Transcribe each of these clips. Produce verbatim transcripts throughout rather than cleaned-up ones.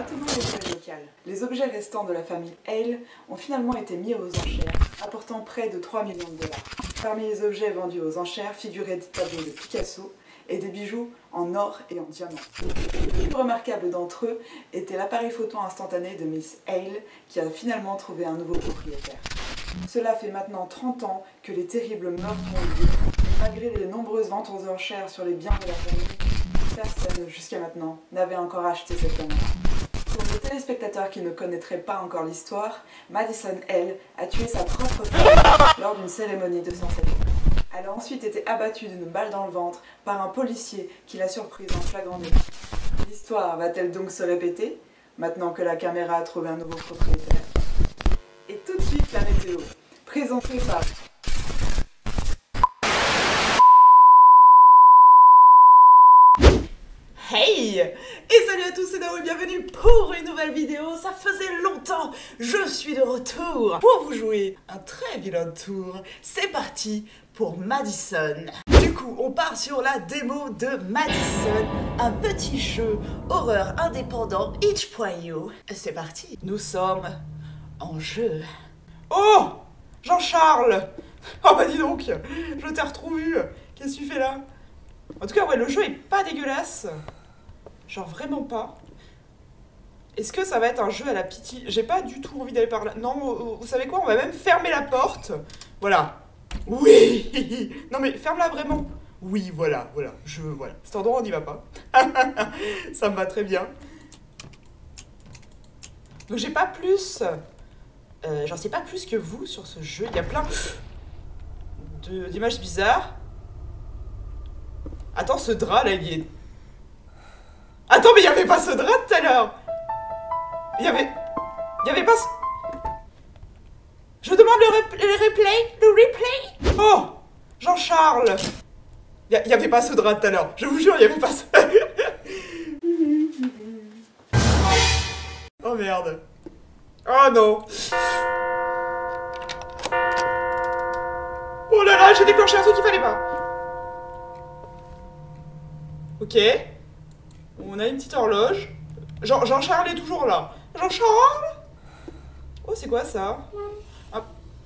Maintenant les jouets locales. Les objets restants de la famille Hale ont finalement été mis aux enchères, apportant près de trois millions de dollars. Parmi les objets vendus aux enchères figuraient des tableaux de Picasso et des bijoux en or et en diamant. Le plus remarquable d'entre eux était l'appareil photo instantané de Miss Hale qui a finalement trouvé un nouveau propriétaire. Cela fait maintenant trente ans que les terribles meurtres ont lieu. Malgré les nombreuses ventes aux enchères sur les biens de la famille, personne jusqu'à maintenant n'avait encore acheté cette caméra. Pour les téléspectateurs qui ne connaîtraient pas encore l'histoire, Madison Hale a tué sa propre femme lors d'une cérémonie de sensation. Elle a ensuite été abattue d'une balle dans le ventre par un policier qui l'a surprise en flagrant délit. L'histoire va-t-elle donc se répéter, maintenant que la caméra a trouvé un nouveau propriétaire? Et tout de suite la météo, présentée par... Hey! Et salut à tous, c'est Nao et bienvenue pour une nouvelle vidéo. Ça faisait longtemps, je suis de retour pour vous jouer un très vilain tour. C'est parti pour Madison. Du coup, on part sur la démo de Madison, un petit jeu horreur indépendant itch point io. C'est parti, nous sommes en jeu. Oh! Jean-Charles! Oh bah dis donc, je t'ai retrouvé. Qu'est-ce que tu fais là? En tout cas, ouais, le jeu est pas dégueulasse. Genre vraiment pas. Est-ce que ça va être un jeu à la pitié? J'ai pas du tout envie d'aller par là. Non, vous savez quoi? On va même fermer la porte. Voilà. Oui. Non mais ferme-la vraiment. Oui, voilà, voilà. Je, voilà. Cet endroit, on n'y va pas. Ça me va très bien. Donc j'ai pas plus... Euh, J'en sais pas plus que vous sur ce jeu. Il y a plein d'images bizarres. Attends, ce drap là, il est... Attends, mais il n'y avait pas ce drap tout à l'heure. Il y avait... Il n'y avait pas ce... Je demande le, rep... le replay. Le replay. Oh, Jean-Charles. Il n'y avait pas ce drap tout à l'heure. Je vous jure, il n'y avait pas ce... Oh merde. Oh non. Oh là là, j'ai déclenché un truc qu'il fallait pas. Ok. On a une petite horloge. Jean- Jean-Charles est toujours là. Jean-Charles? Oh, c'est quoi ça? un...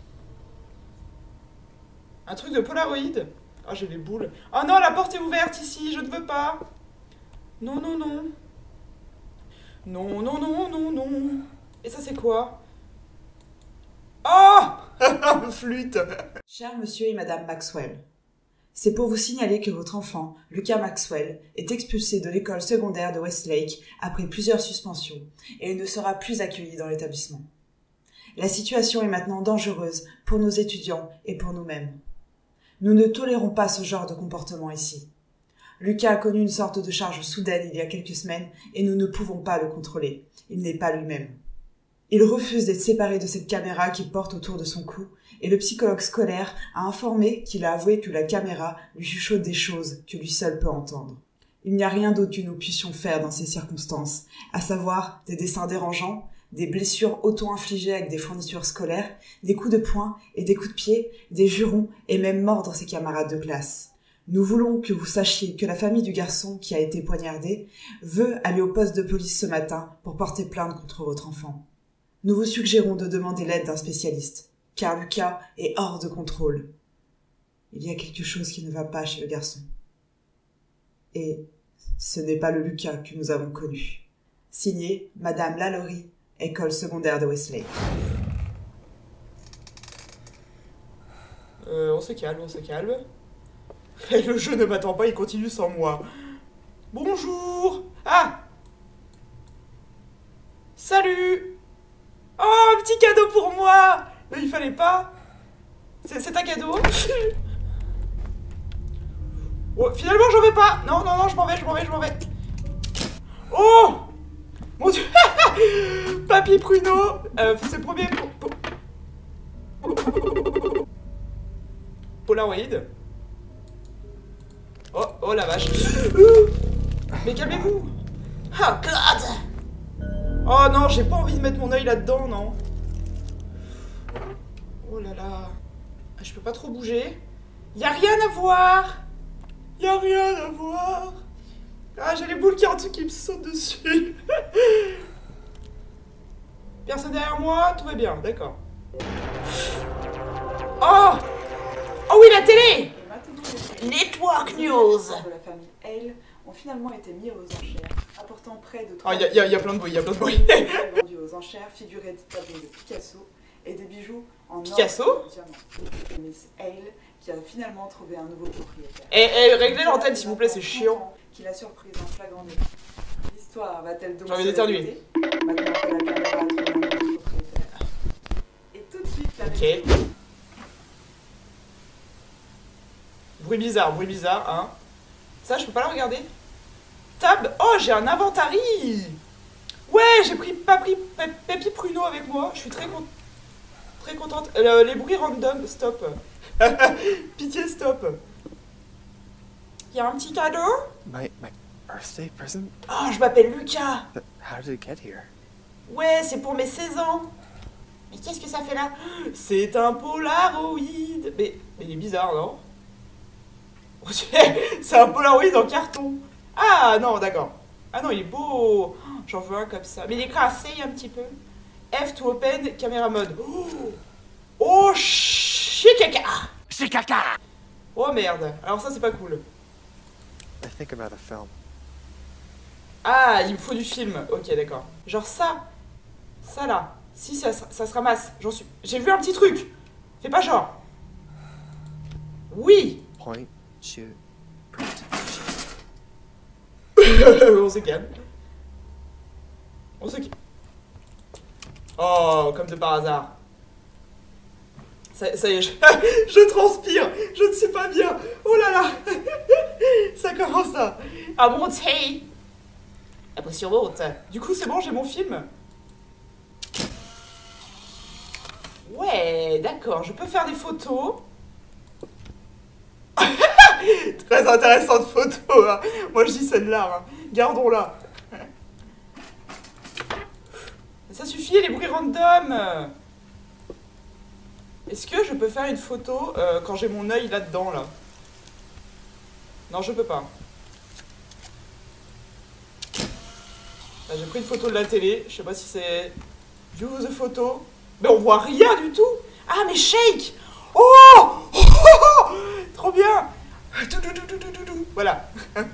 un truc de Polaroid. Ah, oh, j'ai les boules. Oh non, la porte est ouverte ici. Je ne veux pas. Non, non, non. Non, non, non, non, non. Et ça, c'est quoi? Oh! Flûte. Cher monsieur et madame Maxwell, c'est pour vous signaler que votre enfant, Lucas Maxwell, est expulsé de l'école secondaire de Westlake après plusieurs suspensions et il ne sera plus accueilli dans l'établissement. La situation est maintenant dangereuse pour nos étudiants et pour nous-mêmes. Nous ne tolérons pas ce genre de comportement ici. Lucas a connu une sorte de charge soudaine il y a quelques semaines et nous ne pouvons pas le contrôler. Il n'est pas lui-même. Il refuse d'être séparé de cette caméra qu'il porte autour de son cou et le psychologue scolaire a informé qu'il a avoué que la caméra lui chuchote des choses que lui seul peut entendre. Il n'y a rien d'autre que nous puissions faire dans ces circonstances, à savoir des dessins dérangeants, des blessures auto-infligées avec des fournitures scolaires, des coups de poing et des coups de pied, des jurons et même mordre ses camarades de classe. Nous voulons que vous sachiez que la famille du garçon qui a été poignardé veut aller au poste de police ce matin pour porter plainte contre votre enfant. Nous vous suggérons de demander l'aide d'un spécialiste, car Lucas est hors de contrôle. Il y a quelque chose qui ne va pas chez le garçon. Et ce n'est pas le Lucas que nous avons connu. Signé Madame Lalaurie, école secondaire de Westlake. Euh, on se calme, on se calme. Et le jeu ne m'attend pas, il continue sans moi. Bonjour. Ah. Salut. Oh, un petit cadeau pour moi. Mais il fallait pas. C'est un cadeau. Oh, finalement, j'en vais pas. Non, non, non, je m'en vais, je m'en vais, je m'en vais. Oh mon Dieu. Papy Pruneau. Euh, c'est le premier... Polaroid. Oh, oh la vache. Mais calmez-vous. Oh God. Oh non, j'ai pas envie de mettre mon œil là-dedans, non. Oh là là. Je peux pas trop bouger. Y a rien à voir. Y a rien à voir. Ah, j'ai les boules qui, qui me sautent dessus. moi, tout va bien, d'accord. Oh! Oh oui, la télé! Network News! De la famille Hale ont finalement été mis aux enchères, apportant près de Ah, trois il y, y, y a plein de bruit, il y a plein de bruit. vendus aux enchères figuraient des tableaux de Picasso et des bijoux en or Picasso et en diamant. Miss Hale qui a finalement trouvé un nouveau propriétaire. Et, et réglez l'antenne s'il vous plaît, c'est chiant. Qui l'a surprise en flagrant délit. L'histoire va-t-elle donc J'ai envie se d'éternuer. répéter maintenant que la caméra a trouvé un nouveau propriétaire? Et tout de suite, la Ok. réponse. Bruit bizarre, bruit bizarre, hein. Ça, je peux pas la regarder. Tab. Oh, j'ai un inventari. Ouais, j'ai pris, pas pris Pe Pépi Pruneau avec moi. Je suis très, con très contente. Euh, les bruits random, stop. Pitié, stop. Il y a un petit cadeau. My, my birthday present? Oh, je m'appelle Lucas. Th- How did it get here? Ouais, c'est pour mes seize ans. Mais qu'est-ce que ça fait là? C'est un Polaroid. Mais, mais il est bizarre, non? C'est un Polaroid en carton. Ah non, d'accord. Ah non, il est beau. J'en veux un comme ça. Mais il est cassé un petit peu. F to open, caméra mode. Oh, oh chicaca. Chicaca! Oh merde. Alors ça, c'est pas cool. I think about a film. Ah, il me faut du film. Ok, d'accord. Genre ça. Ça là. Si, ça, ça se ramasse. J'en suis... J'ai vu un petit truc. Fais pas genre. Oui. Point, shoot, print. On se calme. On se calme. Oh, comme de par hasard. Ça, ça y est, je, je transpire. Je ne sais pas bien. Oh là là. Ça commence à, à monter. La pression monte. Du coup, c'est bon, j'ai mon film. Ouais, d'accord. Je peux faire des photos. Très intéressante photo, hein. Moi je dis celle-là, hein. Gardons-la. Ça suffit, les bruits random. Est-ce que je peux faire une photo euh, quand j'ai mon œil là-dedans, là? Non, je peux pas. Là, j'ai pris une photo de la télé, je sais pas si c'est... View the photo. Mais on voit rien du tout. Ah, mais shake. Oh, oh, oh, oh, trop bien. Voilà.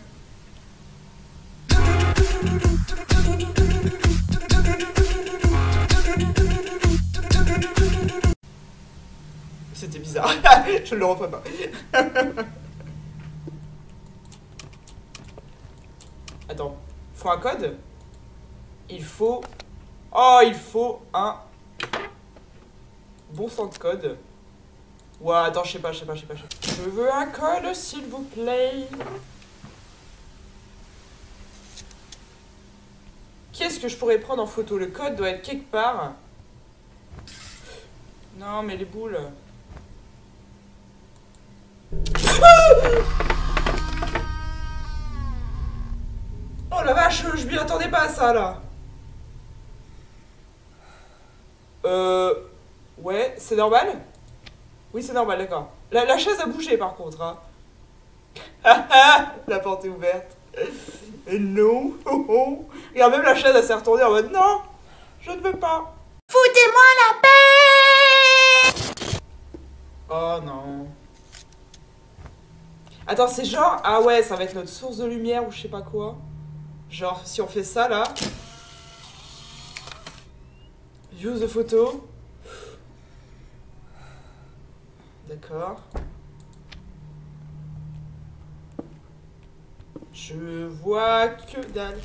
C'était bizarre. Je ne le referai pas. Attends. Il faut un code? Il faut... Oh, il faut un... Bon sang de code. Ouais, attends, je sais pas, je sais pas, je sais pas, je sais pas. Je veux un code, s'il vous plaît. Qu'est-ce que je pourrais prendre en photo? Le code doit être quelque part. Non, mais les boules. Oh la vache, je m'y attendais pas à ça, là. Euh... Ouais, c'est normal? Oui, c'est normal, d'accord. La, la chaise a bougé, par contre, hein. La porte est ouverte. Et non. Oh, oh. Regarde, même la chaise, elle s'est retournée en mode non, je ne veux pas. Foutez-moi la paix. Oh non. Attends, c'est genre... Ah ouais, ça va être notre source de lumière ou je sais pas quoi. Genre, si on fait ça, là... View the photo. D'accord. Je vois que dalle.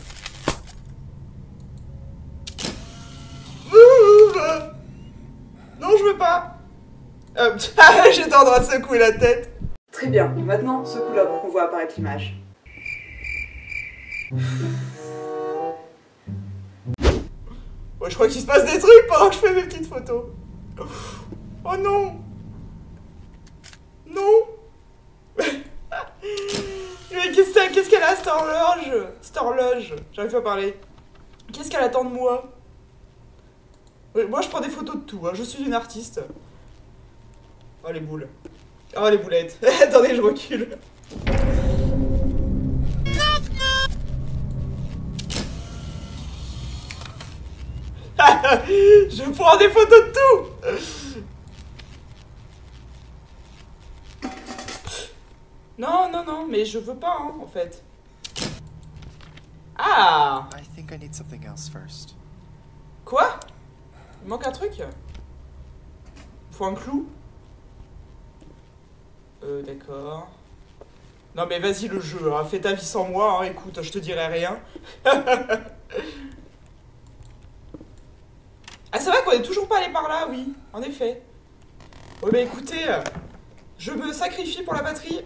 Non, je veux pas. Euh, J'étais en train de secouer la tête. Très bien, maintenant, secoue-la pour qu'on voit apparaître l'image. Ouais, je crois qu'il se passe des trucs pendant que je fais mes petites photos. Oh non. Non. Mais qu'est-ce qu'est-ce qu'elle a, cette horloge? Cette horloge, j'arrive pas à parler. Qu'est-ce qu'elle attend de moi? Moi, je prends des photos de tout, hein. Je suis une artiste. Oh, les boules. Oh, les boulettes. Attendez, je recule. Je prends des photos de tout. Non, non, non, mais je veux pas, hein, en fait. Ah! I think I need something else first. Quoi? Il manque un truc? Faut un clou? Euh, d'accord. Non mais vas-y le jeu, hein, fais ta vie sans moi, hein, écoute, je te dirai rien. Ah c'est vrai qu'on est toujours pas allé par là, oui, en effet. Ouais bah écoutez, je me sacrifie pour la batterie.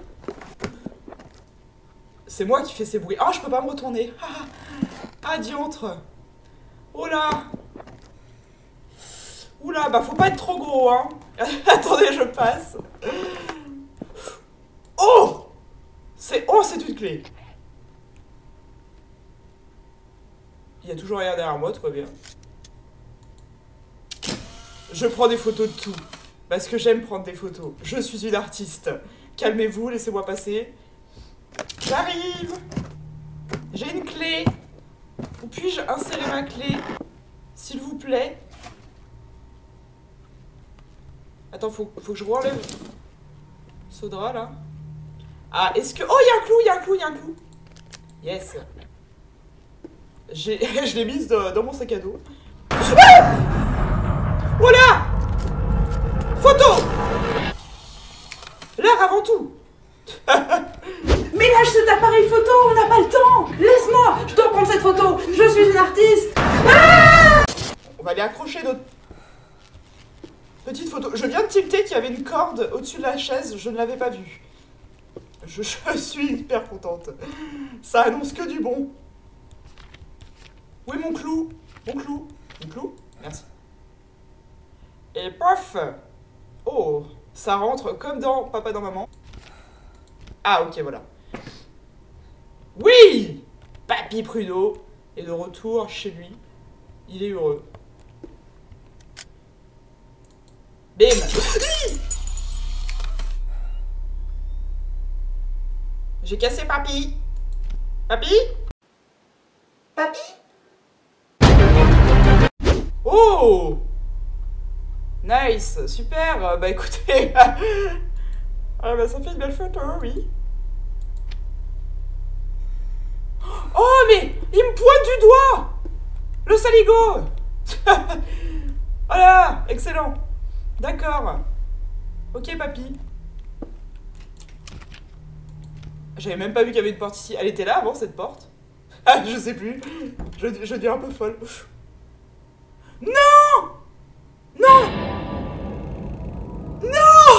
C'est moi qui fais ces bruits. Ah, je peux pas me retourner. Ah, ah diantre. Oh là. Oula, bah faut pas être trop gros, hein. Attendez, je passe. Oh! C'est... Oh, c'est une clé. Il y a toujours rien derrière moi, tout va bien. Je prends des photos de tout. Parce que j'aime prendre des photos. Je suis une artiste. Calmez-vous, laissez-moi passer. J'arrive. J'ai une clé. Où puis-je insérer ma clé? S'il vous plaît. Attends, faut, faut que je renlève ce drap là. Ah, est-ce que... Oh, il y a un clou, il y a un clou, il y a un clou. Yes. J'ai... je l'ai mise dans, dans mon sac à dos. Ah! Oh là! Photo! L'art avant tout. Mais lâche cet appareil photo, on n'a pas le temps. Laisse-moi, je dois prendre cette photo. Je suis une artiste. Ah! On va aller accrocher notre petite photo. Je viens de tilter qu'il y avait une corde au-dessus de la chaise, je ne l'avais pas vue. Je, je suis hyper contente. Ça annonce que du bon. Où est mon clou? Mon clou? Mon clou? Merci. Et pof! Oh, ça rentre comme dans Papa dans Maman. Ah, ok, voilà. Oui! Papy Pruneau est de retour chez lui. Il est heureux. Bim! J'ai cassé Papy. Papy? Papy? Oh! Nice, super. Bah écoutez, ah bah ça fait une belle photo, oui. Oh mais il me pointe du doigt, le saligo. Voilà, excellent. D'accord. Ok, papy. J'avais même pas vu qu'il y avait une porte ici. Elle était là avant, cette porte? Ah, je sais plus. Je, je deviens un peu folle. Non! Non! Non!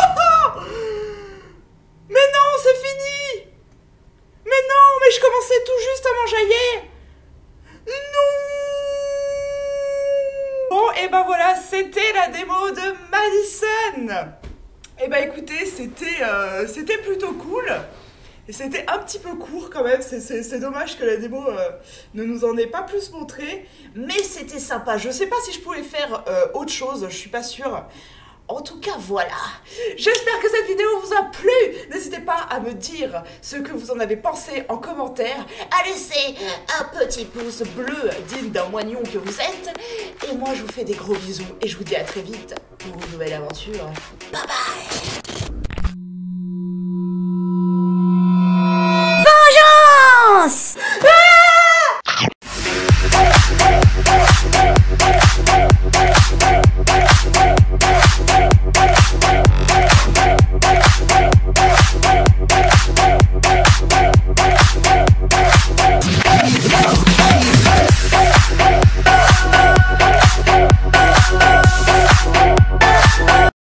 Mais non, c'est fini! Mais non, mais je commençais tout juste à m'enjailler! Non! Bon, et ben voilà, c'était la démo de Madison! Et ben écoutez, c'était euh, c'était plutôt cool. Et c'était un petit peu court quand même, c'est dommage que la démo euh, ne nous en ait pas plus montré, mais c'était sympa. Je sais pas si je pouvais faire euh, autre chose, je suis pas sûre. En tout cas, voilà. J'espère que cette vidéo vous a plu. N'hésitez pas à me dire ce que vous en avez pensé en commentaire, à laisser un petit pouce bleu digne d'un moignon que vous êtes. Et moi, je vous fais des gros bisous et je vous dis à très vite pour une nouvelle aventure. Bye bye!